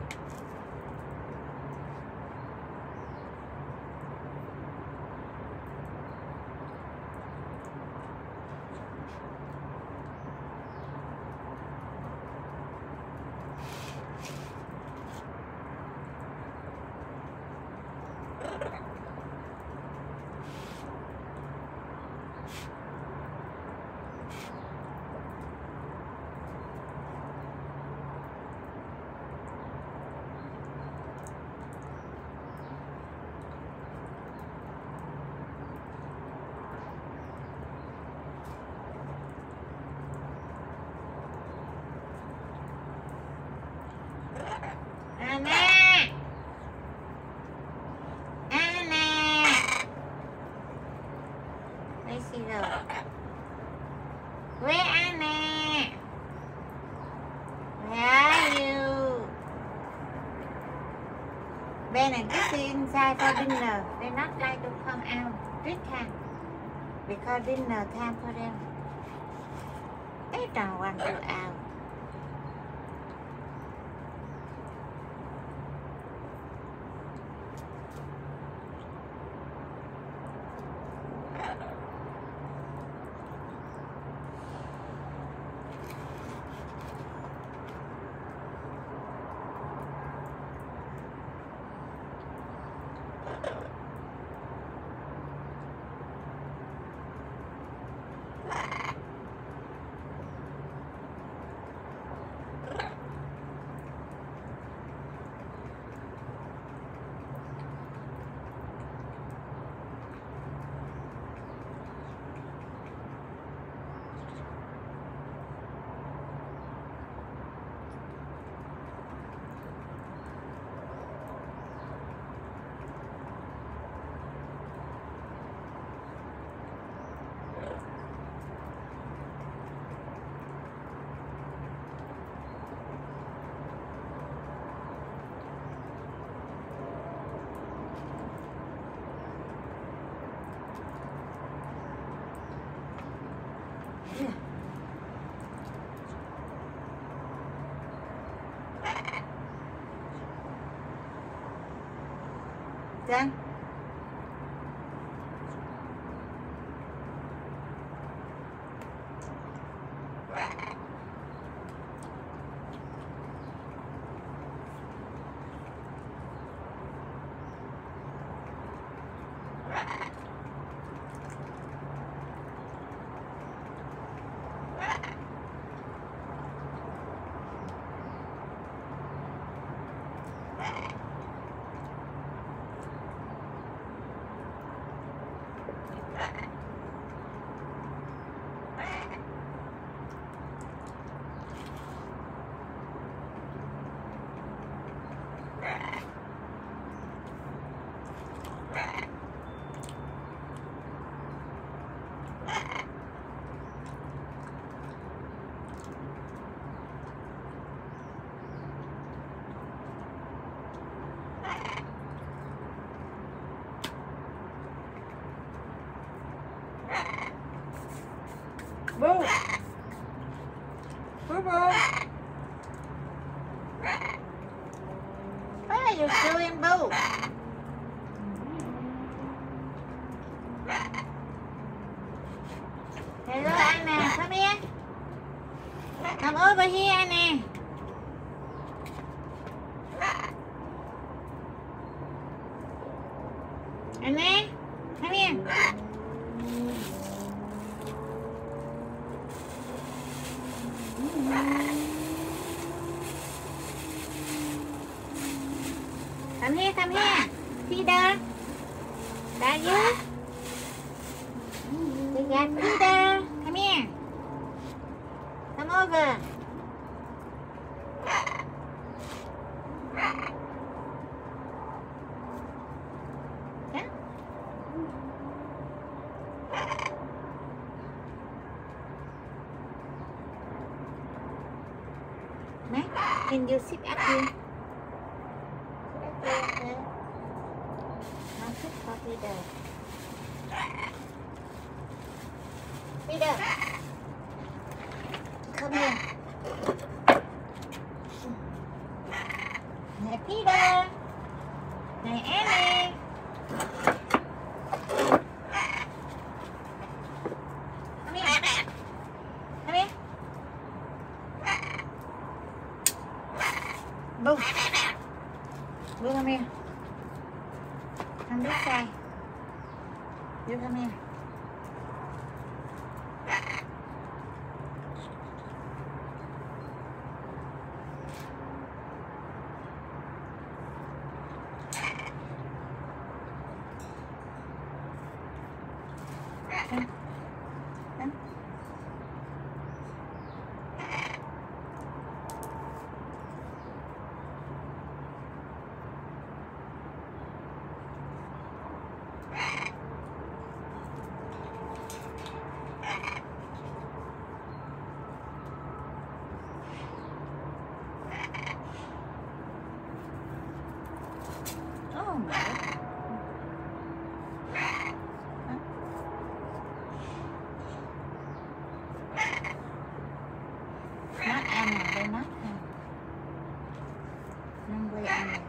Where Anna? Where are you? Ben and Chrissy inside for dinner. They not like to come out this time because dinner time for them. They don't want to out. Done. Boo! Boo boo! What are you doing, Boo? Hello, Anna. Come here. Come over here, Anna. Anna, come here. Come here. Peter. That you? We got Peter. Come here. Come over. Yeah? Max, can you sit up here? Peter. Peter. Come here. Peter. Này Annie. Come here. Come here. Boo. Boo, come here. Come this side. You come here. Come. Come. Oh my God. Not Anna, they're not Anna. Number Anna.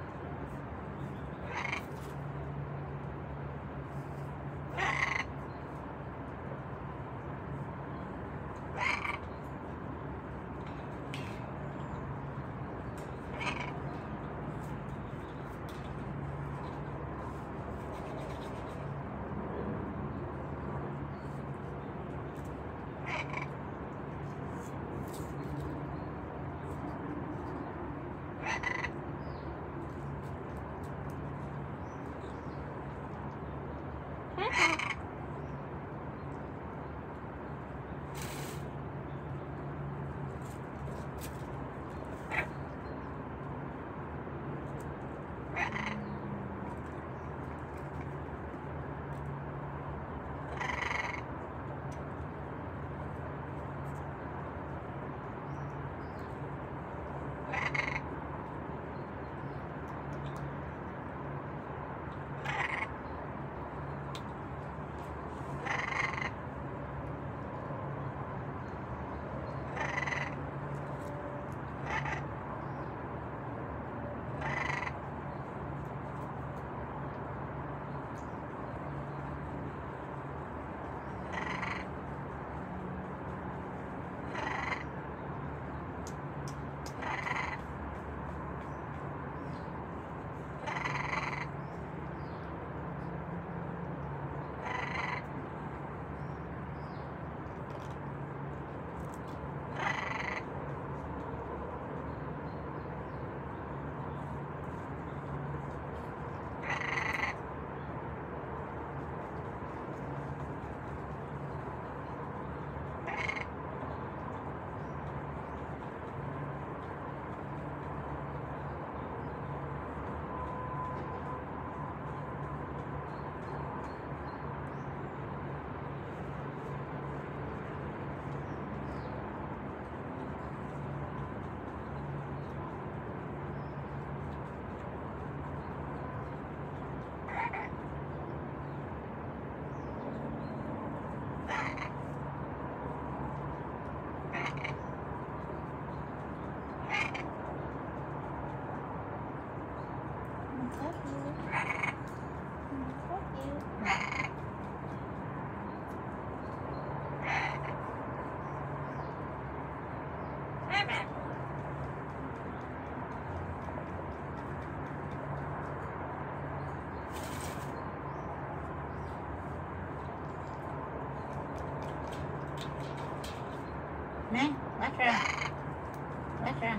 Nè, bắt ra. Bắt ra.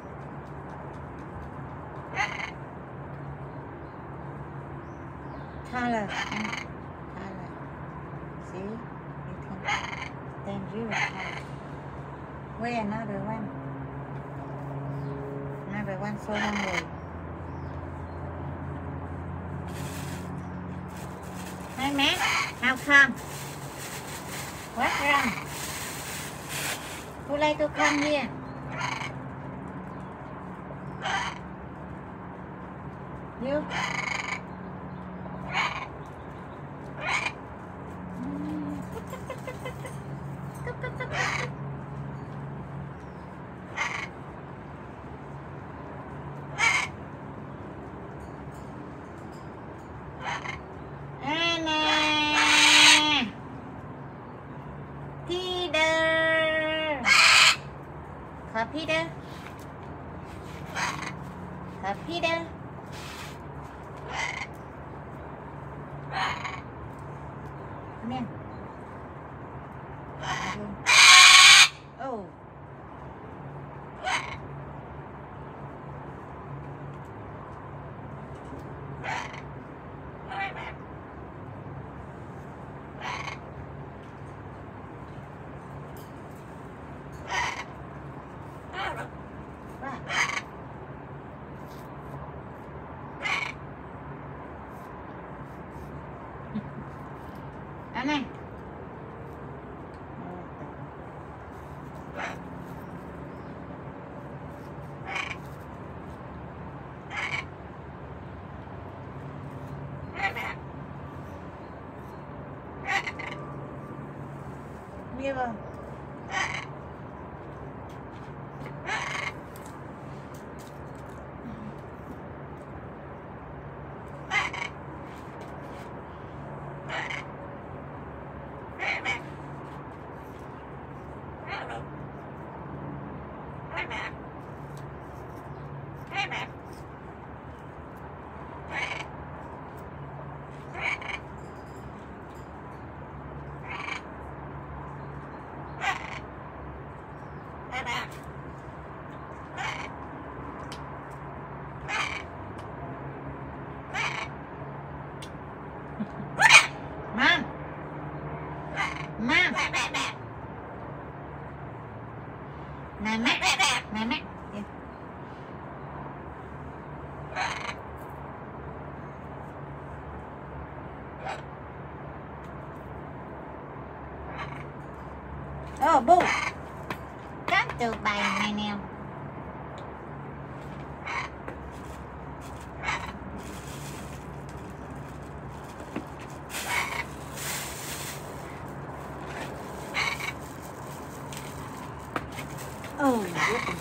Color. Color. See? You can then you color. Where another one? Another one so hungry. Hey Matt, how come? What's wrong? Who like to come here? You? Peter. Peter. Come here. Oh. Ăn này. Nghe không? Mom. Mom. Mama. Mama. Yeah. Oh, boo. Come to buy my nail. Oh, goodness.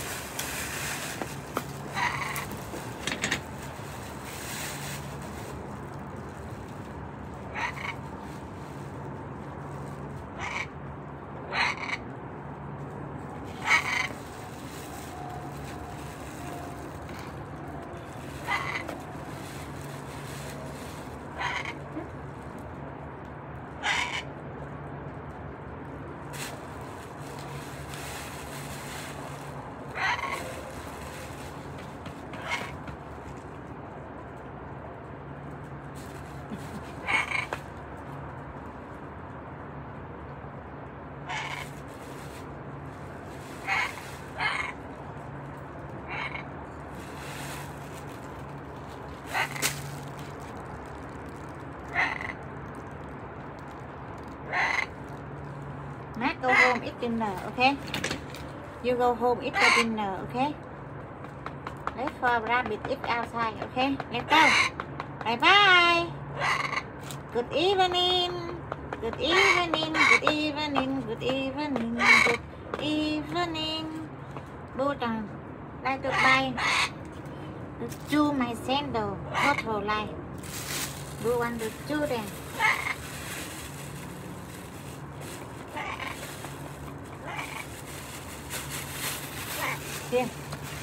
Matt, go home, eat dinner, okay? You go home, eat the dinner, okay? Let's for rabbit eat outside, okay? Let's go. Bye-bye. Good evening. Good evening. Good evening. Good evening. Good evening. Bố rằng like to buy the shoe my sandal. Total like. Bố want the shoe then. Here.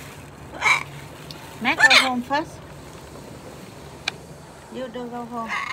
Matt, go home first. You do go home.